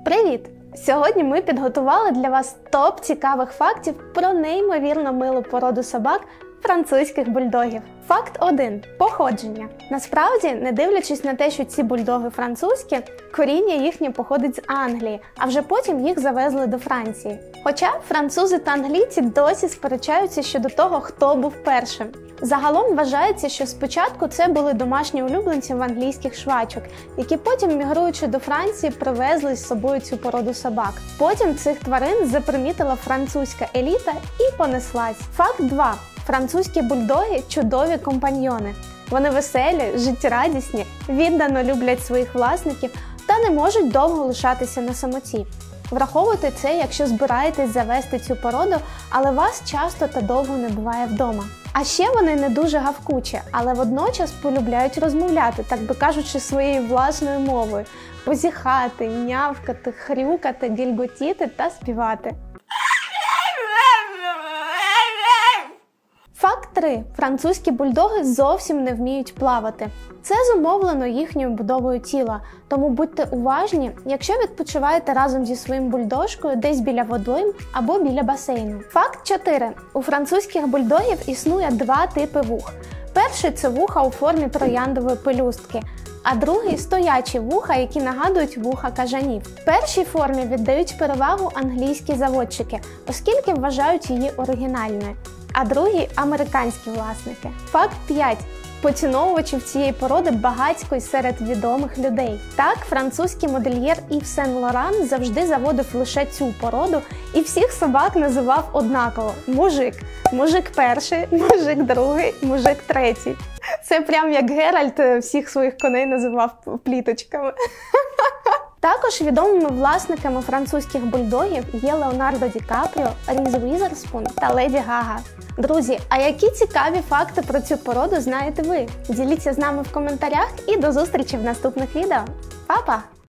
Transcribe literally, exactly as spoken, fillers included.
Привіт! Сьогодні ми підготували для вас топ цікавих фактів про неймовірно милу породу собак французьких бульдогів. Факт один. Походження. Насправді, не дивлячись на те, що ці бульдоги французькі, коріння їхнє походить з Англії, а вже потім їх завезли до Франції. Хоча французи та англійці досі сперечаються щодо того, хто був першим. Загалом вважається, що спочатку це були домашні улюбленці в англійських швачок, які потім, мігруючи до Франції, привезли з собою цю породу собак. Потім цих тварин запримітила французька еліта і понеслась. Факт два. Французькі бульдоги – чудові компаньйони. Вони веселі, життєрадісні, віддано люблять своїх власників та не можуть довго лишатися на самоті. Враховуйте це, якщо збираєтесь завести цю породу, але вас часто та довго не буває вдома. А ще вони не дуже гавкучі, але водночас полюбляють розмовляти, так би кажучи, своєю власною мовою. Позіхати, нявкати, хрюкати, гільготіти та співати. Факт три. Французькі бульдоги зовсім не вміють плавати. Це зумовлено їхньою будовою тіла, тому будьте уважні, якщо відпочиваєте разом зі своїм бульдожкою десь біля водойм або біля басейну. Факт чотири. У французьких бульдогів існує два типи вух. Перший – це вуха у формі трояндової пелюстки, а другий – стоячі вуха, які нагадують вуха кажанів. Першій формі віддають перевагу англійські заводчики, оскільки вважають її оригінальною, а другі – американські власники. Факт п'ять. Поціновувачів цієї породи багатько й серед відомих людей. Так, французький модельєр Ів Сен-Лоран завжди заводив лише цю породу і всіх собак називав однаково – мужик. Мужик перший, мужик другий, мужик третій. Це прям як Геральт всіх своїх коней називав пліточками. Також відомими власниками французьких бульдогів є Леонардо Ді Капріо, Різ Уізерспун та Леді Гага. Друзі, а які цікаві факти про цю породу знаєте ви? Діліться з нами в коментарях і до зустрічі в наступних відео. Па-па!